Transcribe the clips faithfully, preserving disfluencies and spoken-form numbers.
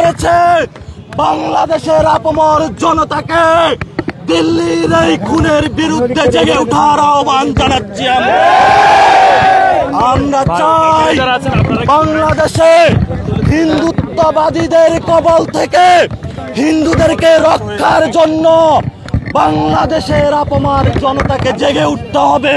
হয়েছে বাংলাদেশের আপামর জনতাকে দিল্লির এই খুনের বিরুদ্ধে জেগে ওঠার আহ্বান জানাচ্ছি। আমরা চাই বাংলাদেশে হিন্দুত্ববাদীদের কবল থেকে হিন্দুদেরকে রক্ষার জন্য বাংলাদেশের আপামর জনতাকে জেগে উঠতে হবে।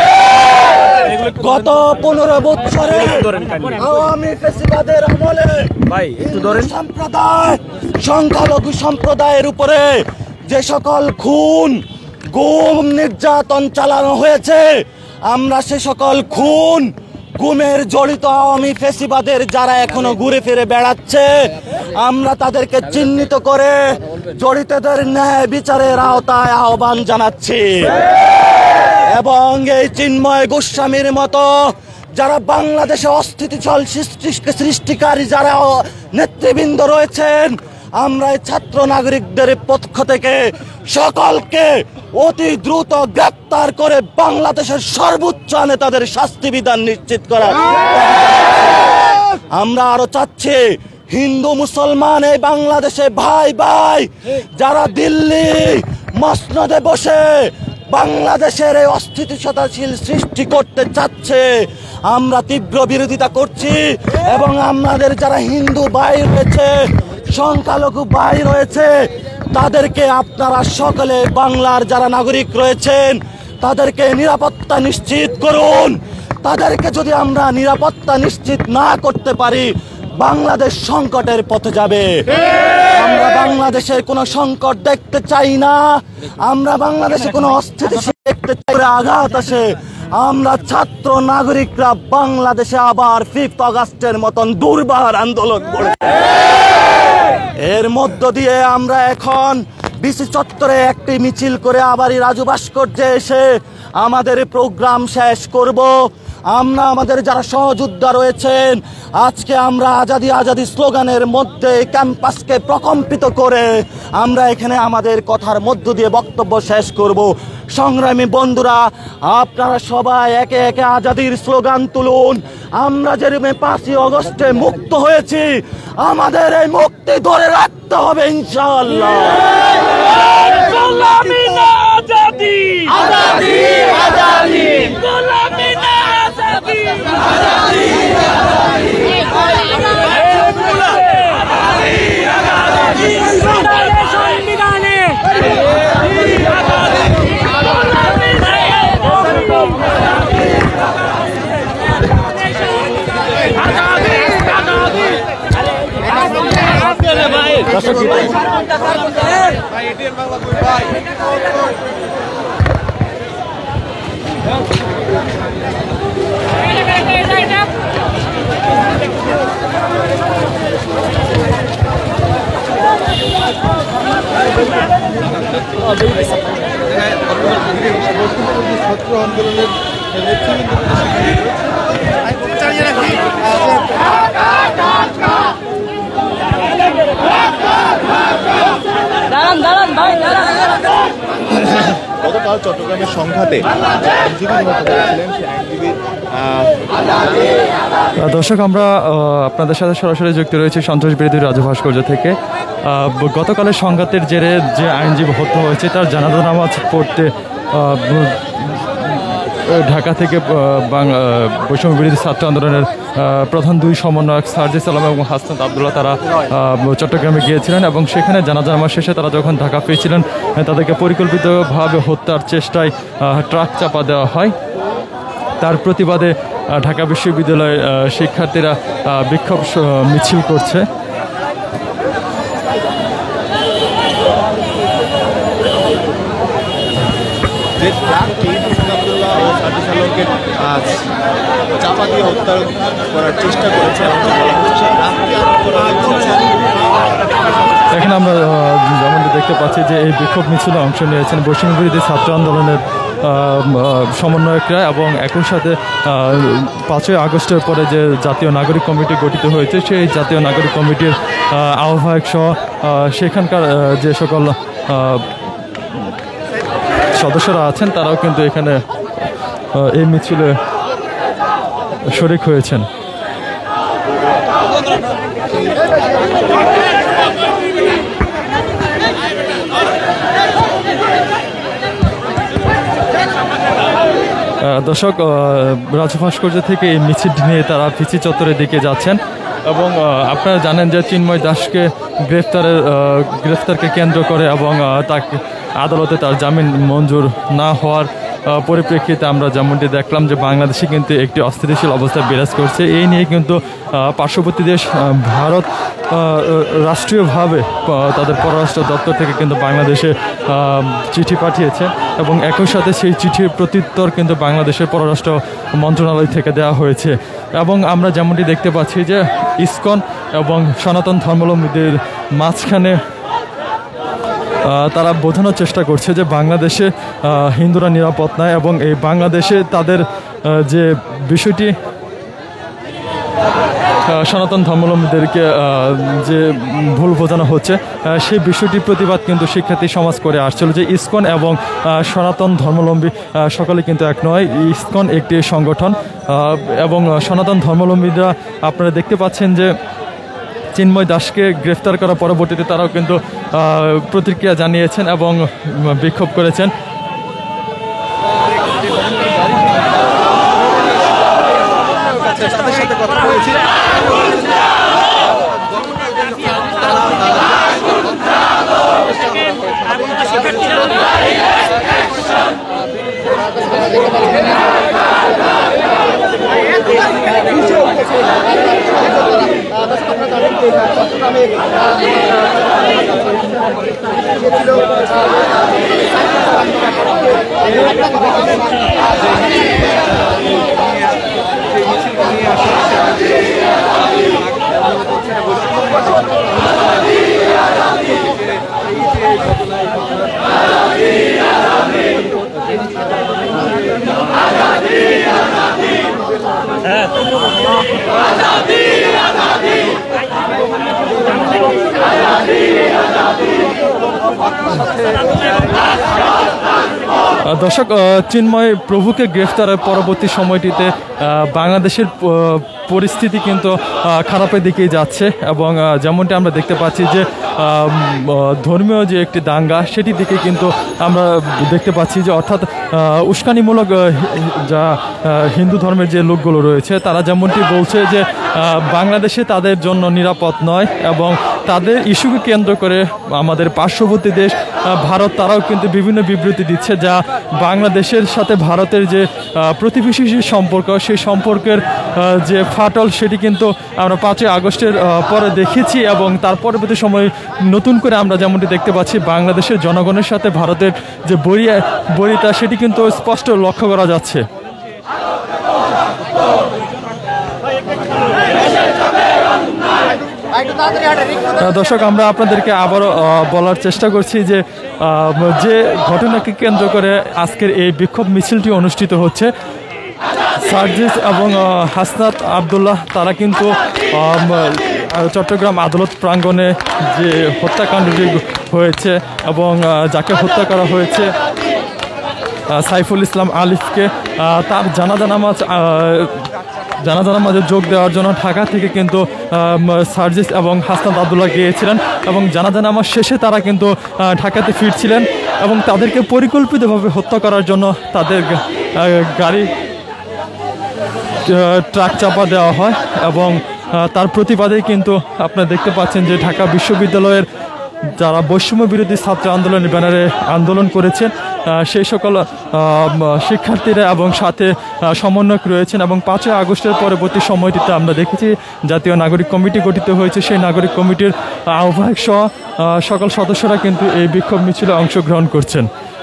গত পনেরো বছরে আওয়ামী ফ্যাসিবাদের আমলে সম্প্রদায় সংখ্যালঘু সম্প্রদায়ের উপরে যে সকল খুন গুম নির্যাতন চালানো হয়েছে, আমরা সে সকল খুন গুমের জড়িত আওয়ামী ফ্যাসিবাদের যারা এখনো ঘুরে ফিরে বেড়াচ্ছে, আমরা তাদেরকে চিহ্নিত করে জড়িতদের ন্যায় বিচারের আওতায় আহ্বান জানাচ্ছি। এবং এই চিন্ময় গোস্বামীর মতো যারা বাংলাদেশে অস্থিতিশীল সৃষ্টিকারী যারা নেতৃবৃন্দ রয়েছেন, আমরা এই ছাত্র নাগরিকদের পক্ষ থেকে সকলকে অতি দ্রুত গ্রেপ্তার করে বাংলাদেশের সর্বোচ্চ নেতাদের শাস্তি বিধান নিশ্চিত করা। আমরা আরো চাচ্ছি হিন্দু মুসলমান এই বাংলাদেশে ভাই ভাই যারা দিল্লি মসনদে বসে বাংলাদেশের এই অস্থিতিশীল সৃষ্টি করতে চাচ্ছে, আমরা তীব্র বিরোধিতা করছি। এবং আমাদের যারা হিন্দু ভাই রয়েছে, সংখ্যালঘু ভাই রয়েছে, তাদেরকে আপনারা সকলে বাংলার যারা নাগরিক রয়েছেন তাদেরকে নিরাপত্তা নিশ্চিত করুন। তাদেরকে যদি আমরা নিরাপত্তা নিশ্চিত না করতে পারি, বাংলাদেশ সংকটের পথে যাবে। আমরা বাংলাদেশের কোনো সংকট দেখতে চাই না। আমরা বাংলাদেশে কোনো অস্থিতিশীল দেখতে চাই আঘাত আসে। আমরা ছাত্র নাগরিকরা বাংলাদেশে আবার ফিফথ আগস্টের মতন দুর্বার আন্দোলন করে এর মধ্য দিয়ে আমরা এখন বিসি চত্বরে একটি মিছিল করে আবারই রাজু ভাস্কর্যে এসে আমাদের প্রোগ্রাম শেষ করব। আমরা আমাদের যারা সহযোদ্ধা রয়েছেন, আজকে আমরা আজাদি আজাদি স্লোগানের মধ্যে ক্যাম্পাসকে প্রকম্পিত করে আমরা এখানে আমাদের কথার মধ্য দিয়ে বক্তব্য শেষ করব। সংগ্রামী বন্ধুরা, আপনারা সবাই একে একে আজাদির স্লোগান তুলুন। আমরা যেরকম পাঁচই আগস্টে মুক্ত হয়েছি, আমাদের এই মুক্তি ধরে রাখতে হবে ইনশাআল্লাহ। গোলামি না আজাদি, আজাদি আজাদি, গোলামি না আজাদি, আজাদি আজাদি, ছাত্র আন্দোলনের গতকাল চট্টগ্রামের সংঘাতে দর্শক, আমরা আপনাদের সাথে সরাসরি যুক্ত রয়েছি সন্ত্রাস বিরোধী রাজু ভাস্কর্য থেকে। গতকালের সংঘাতের জেরে যে আইনজীবী হত্যা হয়েছে তার জানাজা নামাজ পড়তে ঢাকা থেকে বৈষম্য বিরোধী ছাত্র আন্দোলনের প্রধান দুই সমন্বয়ক সার্জিস আলম এবং হাসনাত আবদুল্লাহ তারা চট্টগ্রামে গিয়েছিলেন এবং সেখানে জানাজা নামাজ শেষে তারা যখন ঢাকা ফিরছিলেন, তাদেরকে পরিকল্পিতভাবে হত্যার চেষ্টায় ট্রাক চাপা দেওয়া হয়। তার প্রতিবাদে ঢাকা বিশ্ববিদ্যালয়ের শিক্ষার্থীরা বিক্ষোভ মিছিল করছে। যে ট্রাকটি আবদুল্লাহ ও সার্জিস আলমকে চাপা দিয়ে হত্যা করার চেষ্টা করেছে। এখানে আমরা যেমনটা দেখতে পাচ্ছি যে এই বিক্ষোভ মিছিলে অংশ নিয়েছেন বৈষম্য বিরোধী ছাত্র আন্দোলনের সমন্বয়করা এবং একই সাথে পাঁচই আগস্টের পরে যে জাতীয় নাগরিক কমিটি গঠিত হয়েছে সেই জাতীয় নাগরিক কমিটির আহ্বায়ক সহ সেখানকার যে সকল সদস্যরা আছেন তারাও কিন্তু এখানে এই মিছিলে শরিক হয়েছেন। দর্শক, রাজু ভাস্কর্য থেকে এই মিছিলটি নিয়ে তারা পিসি চত্বরের দিকে যাচ্ছেন এবং আপনারা জানেন যে চিন্ময় দাসকে গ্রেফতারের গ্রেফতারকে কেন্দ্র করে এবং তাকে আদালতে তার জামিন মঞ্জুর না হওয়ার পরিপ্রেক্ষিতে আমরা যেমনটি দেখলাম যে বাংলাদেশে কিন্তু একটি অস্থিতিশীল অবস্থা বিরাজ করছে। এই নিয়ে কিন্তু পার্শ্ববর্তী দেশ ভারত রাষ্ট্রীয়ভাবে তাদের পররাষ্ট্র দপ্তর থেকে কিন্তু বাংলাদেশে চিঠি পাঠিয়েছে এবং একই সাথে সেই চিঠির প্রত্যুত্তর কিন্তু বাংলাদেশের পররাষ্ট্র মন্ত্রণালয় থেকে দেওয়া হয়েছে। এবং আমরা যেমনটি দেখতে পাচ্ছি যে ইসকন এবং সনাতন ধর্মাবলম্বীদের মাঝখানে তারা বোঝানোর চেষ্টা করছে যে বাংলাদেশে হিন্দুরা নিরাপদ নয় এবং এই বাংলাদেশে তাদের যে বিষয়টি সনাতন ধর্মাবলম্বীদেরকে যে ভুল বোঝানো হচ্ছে সেই বিষয়টির প্রতিবাদ কিন্তু শিক্ষার্থী সমাজ করে আসছিল যে ইসকন এবং সনাতন ধর্মাবলম্বী সকলে কিন্তু এক নয়। ইসকন একটি সংগঠন এবং সনাতন ধর্মাবলম্বীরা আপনারা দেখতে পাচ্ছেন যে চিন্ময় দাসকে গ্রেফতার করার পরবর্তীতে তারাও কিন্তু প্রতিক্রিয়া জানিয়েছেন এবং বিক্ষোভ করেছেন। দর্শক, চিন্ময় প্রভুকে গ্রেফতারের পরবর্তী সময়টিতে বাংলাদেশের পরিস্থিতি কিন্তু খারাপের দিকেই যাচ্ছে এবং যেমনটি আমরা দেখতে পাচ্ছি যে ধর্মীয় যে একটি দাঙ্গা সেটির দিকে কিন্তু আমরা দেখতে পাচ্ছি যে অর্থাৎ উস্কানিমূলক যা হিন্দু ধর্মের যে লোকগুলো রয়েছে তারা যেমনটি বলছে যে বাংলাদেশে তাদের জন্য নিরাপদ নয় এবং তাদের ইস্যুকে কেন্দ্র করে আমাদের পার্শ্ববর্তী দেশ ভারত তারাও কিন্তু বিভিন্ন বিবৃতি দিচ্ছে যা বাংলাদেশের সাথে ভারতের যে প্রতিবেশী সম্পর্ক সেই সম্পর্কের যে ফাটল সেটি কিন্তু আমরা পাঁচই আগস্টের পরে দেখেছি এবং তার পরবর্তী সময় নতুন করে আমরা যেমনটি দেখতে পাচ্ছি বাংলাদেশের জনগণের সাথে ভারতের যে বরিয়া বরিতা সেটি কিন্তু স্পষ্ট লক্ষ্য করা যাচ্ছে। দর্শক, আমরা আপনাদেরকে আবারও বলার চেষ্টা করছি যে যে ঘটনাকে কেন্দ্র করে আজকের এই বিক্ষোভ মিছিলটি অনুষ্ঠিত হচ্ছে, সার্জিস এবং হাসনাত আবদুল্লাহ তারা কিন্তু চট্টগ্রাম আদালত প্রাঙ্গণে যে হত্যাকাণ্ডটি হয়েছে এবং যাকে হত্যা করা হয়েছে সাইফুল ইসলাম আলিফকে তার জানাজা নামাজ জানাজা নামাজে যোগ দেওয়ার জন্য ঢাকা থেকে কিন্তু সার্জিস এবং হাসনাত আবদুল্লাহ গিয়েছিলেন এবং জানাজা নামাজ শেষে তারা কিন্তু ঢাকাতে ফিরছিলেন এবং তাদেরকে পরিকল্পিতভাবে হত্যা করার জন্য তাদের গাড়ি ট্রাক চাপা দেওয়া হয় এবং তার প্রতিবাদেই কিন্তু আপনারা দেখতে পাচ্ছেন যে ঢাকা বিশ্ববিদ্যালয়ের যারা বৈষম্য বিরোধী ছাত্র আন্দোলনের ব্যানারে আন্দোলন করেছেন সেই সকল শিক্ষার্থীরা এবং সাথে সমন্বয়ক রয়েছেন এবং পাঁচই আগস্টের পরবর্তী সময়টিতে আমরা দেখেছি জাতীয় নাগরিক কমিটি গঠিত হয়েছে। সেই নাগরিক কমিটির আহ্বায়ক সহ সকল সদস্যরা কিন্তু এই বিক্ষোভ মিছিলে অংশগ্রহণ করছেন।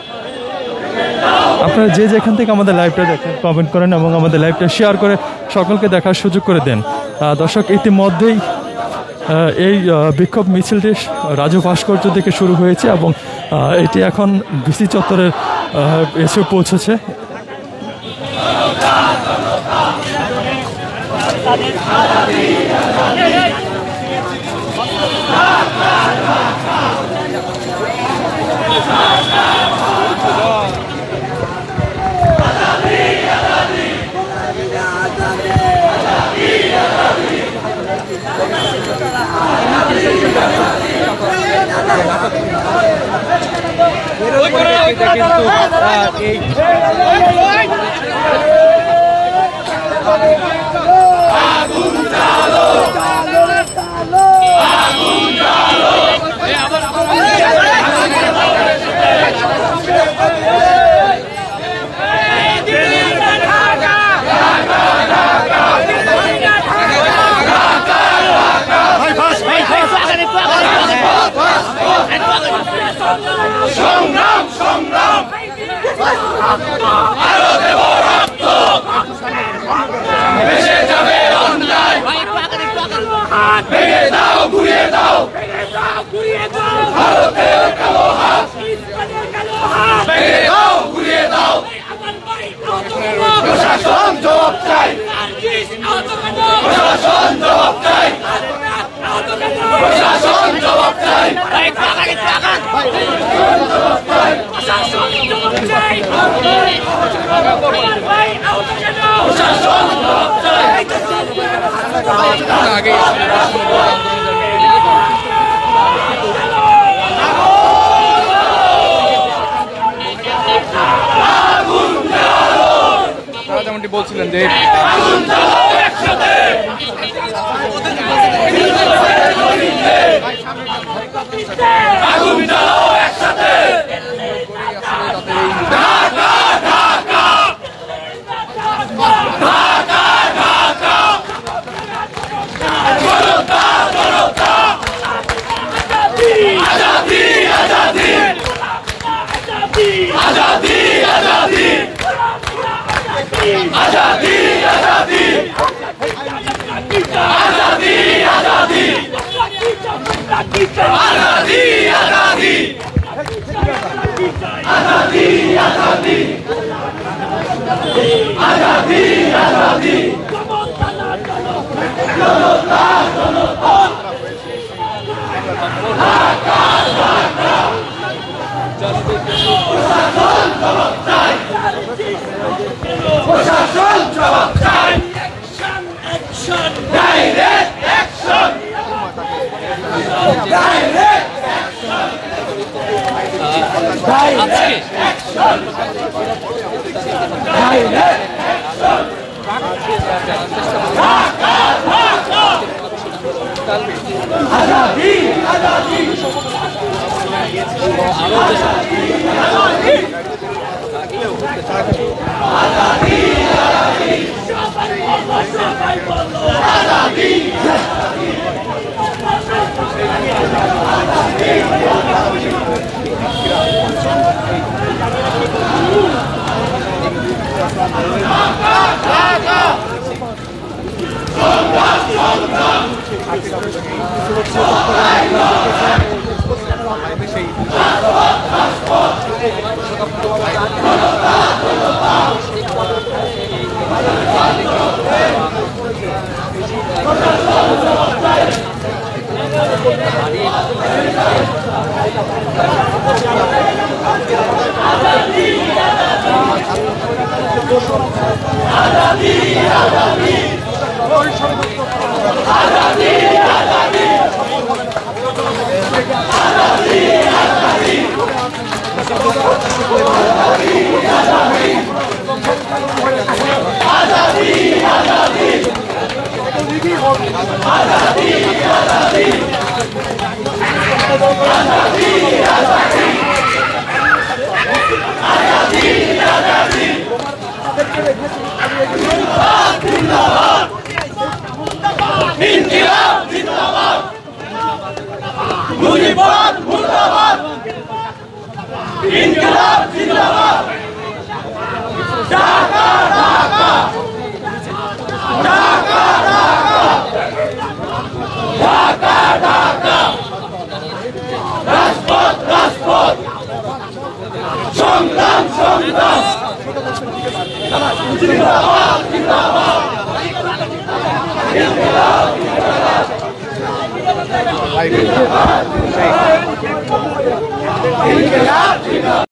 আপনারা যে যেখান থেকে আমাদের লাইভটা দেখেন কমেন্ট করেন এবং আমাদের লাইভটা শেয়ার করে সকলকে দেখার সুযোগ করে দেন। দর্শক, ইতিমধ্যেই এই বিক্ষোভ মিছিলটি রাজু ভাস্কর্য থেকে শুরু হয়েছে এবং এটি এখন বিসি চত্বরে এসে পৌঁছেছে। কিন্তু সংগ্রাম সংগ্রাম আরো দেব রক্ত ভেসে যাবে অন্যায় ভেঙে দাও ঘুরিয়ে দাও ভারতের কালো হাত ভেঙে দাও ঘুরিয়ে দাও প্রশাসন জবাব চাই প্রশাসন জবাব চাই প্রশাসন জবাব চাই তারা যেমনটি বলছিলেন যে আগুন জ্বালাও একসাথে ঢাকা ঢাকা ঢাকা ঢাকা জনতা জনতা আজাদি আজাদি আজাদি আজাদি আজাদি আজাদি আজাদি আজাদি আজাদি আজাদি আজাদি আজাদি আজাদি আজাদি জনতা জনতা ঢাকা ঢাকা প্রশাসন জবাব চাই প্রশাসন জবাব চাই direct action direct action direct action direct action Dhaka Dhaka আজাদি আজাদি আজাদি আজাদি ইনকিলাব জিন্দাবাদ মুজিবাদ মুর্দাবাদ ইনকিলাব জিন্দাবাদ ঢাকা ঢাকা ঢাকা ঢাকা ঢাকা রাজপথ রাজপথ সংগ্রাম সংগ্রাম জিন্দাবাদ জিন্দাবাদ ইনকিলাব জিন্দাবাদ ইনকিলাব জিন্দাবাদ